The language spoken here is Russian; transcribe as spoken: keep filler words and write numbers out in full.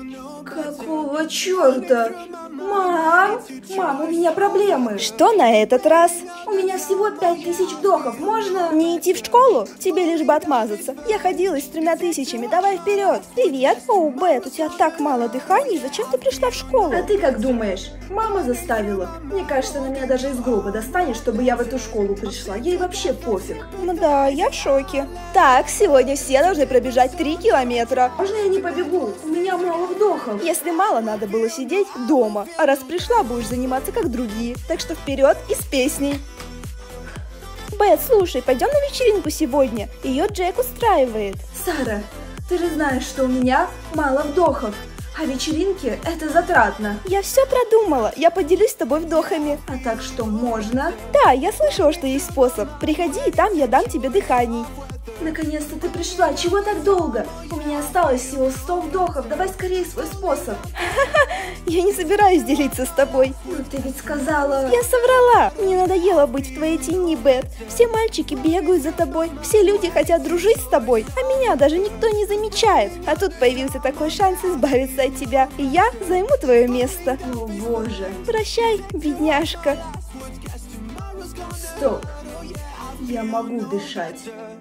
Какого черта? Мам! Мам, у меня проблемы. Что на этот раз? У меня всего пять тысяч вдохов, можно? Не идти в школу? Тебе лишь бы отмазаться. Я ходила с тремя тысячами, давай вперед. Привет. Оу, Бет, у тебя так мало дыханий, зачем ты пришла в школу? А ты как думаешь? Мама заставила. Мне кажется, она меня даже из гроба достанет, чтобы я в эту школу пришла. Ей вообще пофиг. Ну да, я в шоке. Так, сегодня все должны пробежать три километра. Можно я не побегу? У меня мало вдохов. Если мало, надо было сидеть дома. А раз пришла, будешь заниматься как другие. Так что вперед и с песней. Бет, слушай, пойдем на вечеринку сегодня. Ее Джек устраивает. Сара, ты же знаешь, что у меня мало вдохов. А вечеринки – это затратно. Я все продумала. Я поделюсь с тобой вдохами. А так что можно? Да, я слышала, что есть способ. Приходи, и там я дам тебе дыханий. Наконец-то ты пришла. Чего так долго? У меня осталось всего сто вдохов. Давай скорее свой способ. Я не собираюсь делиться с тобой. Ну ты ведь сказала... Я соврала. Мне надоело быть в твоей тени, Бет. Все мальчики бегают за тобой. Все люди хотят дружить с тобой. А меня даже никто не замечает. А тут появился такой шанс избавиться от тебя. И я займу твое место. О боже. Прощай, бедняжка. Стоп. Я могу дышать.